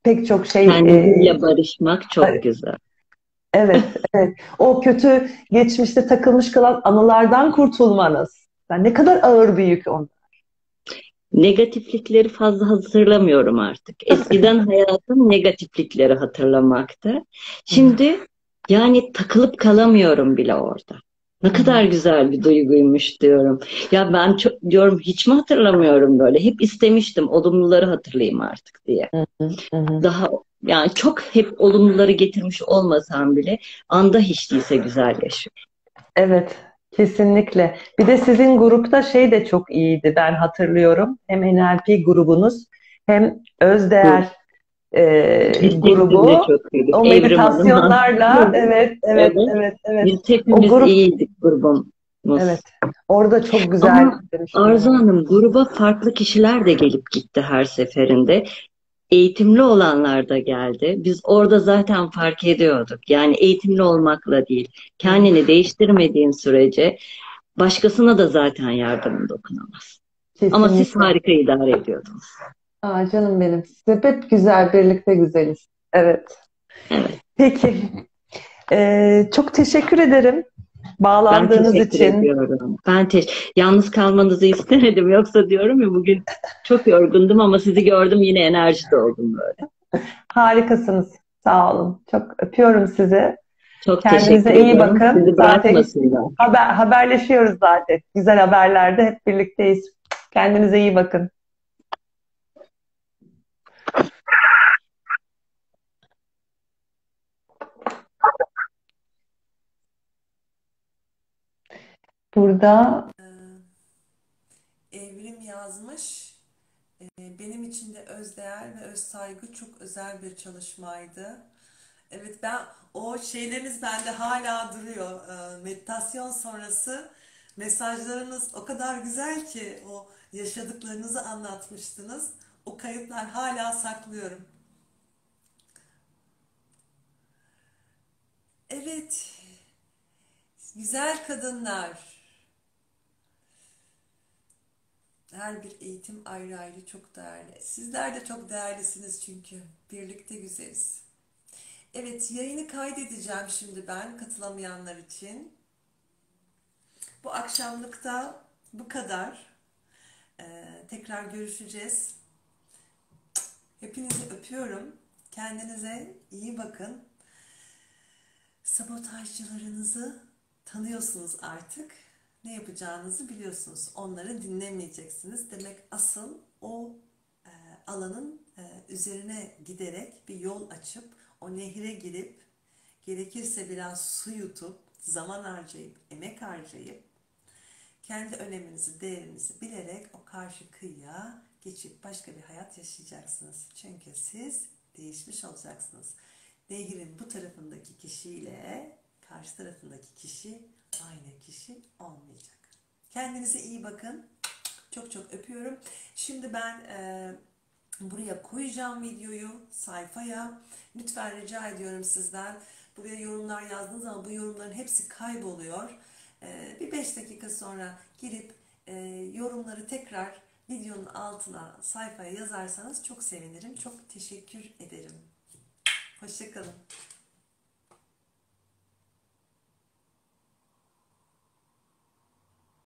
Speaker 1: pek çok şey
Speaker 2: Kendiyle barışmak çok
Speaker 1: e,
Speaker 2: güzel.
Speaker 1: evet, evet. O kötü geçmişte takılmış kalan anılardan kurtulmanız. Yani ne kadar ağır bir yük on.
Speaker 2: Negatiflikleri fazla hatırlamıyorum artık. Eskiden hayatım negatiflikleri hatırlamaktı. Şimdi yani takılıp kalamıyorum bile orada. Ne kadar güzel bir duyguymuş diyorum. Ya ben çok diyorum, hiç mi hatırlamıyorum böyle? Hep istemiştim olumluları hatırlayayım artık diye.
Speaker 1: Hı hı, hı hı.
Speaker 2: Daha yani çok hep olumluları getirmiş olmasam bile anda hiç değilse güzel yaşıyor.
Speaker 1: Evet, kesinlikle. Bir de sizin grupta şey de çok iyiydi, ben hatırlıyorum. Hem N L P grubunuz hem Özdeğer e,
Speaker 2: Biz hepimiz
Speaker 1: grubu.
Speaker 2: çok iyiydik.
Speaker 1: O
Speaker 2: Evrim Hanım'la.
Speaker 1: meditasyonlarla, evet, evet,
Speaker 2: Evet.
Speaker 1: evet, evet.
Speaker 2: Biz
Speaker 1: O
Speaker 2: hepimiz
Speaker 1: grup,
Speaker 2: iyiydik grubumuz.
Speaker 1: evet. Orada çok güzel
Speaker 2: Ama Arzu
Speaker 1: dönüşümler.
Speaker 2: Hanım, gruba farklı kişiler de gelip gitti her seferinde. Eğitimli olanlar da geldi. Biz orada zaten fark ediyorduk. Yani eğitimli olmakla değil,
Speaker 1: Hı,
Speaker 2: kendini değiştirmediğin sürece başkasına da zaten yardımın dokunamaz. Ama siz
Speaker 1: kesinlikle.
Speaker 2: harika idare ediyordunuz.
Speaker 1: Aa, canım benim. Siz hep güzel, birlikte güzeliz. Evet.
Speaker 2: Evet,
Speaker 1: Peki. Ee, çok teşekkür ederim
Speaker 2: ben
Speaker 1: bağlandığınız
Speaker 2: teşekkür
Speaker 1: için.
Speaker 2: ediyorum. Ben teş Yalnız kalmanızı istemedim. Yoksa diyorum ya, bugün çok yorgundum ama sizi gördüm, yine enerjide oldum böyle.
Speaker 1: Harikasınız. Sağ olun. Çok öpüyorum sizi.
Speaker 2: Çok teşekkür
Speaker 1: Kendinize iyi
Speaker 2: ediyorum.
Speaker 1: bakın.
Speaker 2: Sizi
Speaker 1: Zaten
Speaker 2: bırakmasınlar.
Speaker 1: haber, haberleşiyoruz zaten. Güzel haberlerde hep birlikteyiz. Kendinize iyi bakın. Burada Evrim yazmış. Ee, Benim için de özdeğer ve öz saygı çok özel bir çalışmaydı. Evet, ben o şeyleriniz bende hala duruyor. Ee, Meditasyon sonrası mesajlarınız o kadar güzel ki, o yaşadıklarınızı anlatmıştınız. O kayıtlar hala saklıyorum. Evet, güzel kadınlar. Her bir eğitim ayrı ayrı çok değerli. Sizler de çok değerlisiniz çünkü. Birlikte güzeliz. Evet, yayını kaydedeceğim şimdi ben katılamayanlar için. Bu akşamlıkta bu kadar. Ee, tekrar görüşeceğiz. Hepinizi öpüyorum. Kendinize iyi bakın. Sabotajcılarınızı tanıyorsunuz artık. Ne yapacağınızı biliyorsunuz. Onları dinlemeyeceksiniz. Demek asıl o e, alanın e, üzerine giderek bir yol açıp o nehre girip gerekirse biraz su yutup zaman harcayıp emek harcayıp kendi öneminizi, değerinizi bilerek o karşı kıyıya geçip başka bir hayat yaşayacaksınız. Çünkü siz değişmiş olacaksınız. Nehrin bu tarafındaki kişiyle karşı tarafındaki kişi aynı kişi olmayacak. Kendinize iyi bakın. Çok çok öpüyorum. Şimdi ben e, buraya koyacağım videoyu sayfaya. Lütfen rica ediyorum sizden. Buraya yorumlar yazdığınız zaman bu yorumların hepsi kayboluyor. Ee, bir beş dakika sonra girip e, yorumları tekrar videonun altına sayfaya yazarsanız çok sevinirim. Çok teşekkür ederim. Hoşça kalın.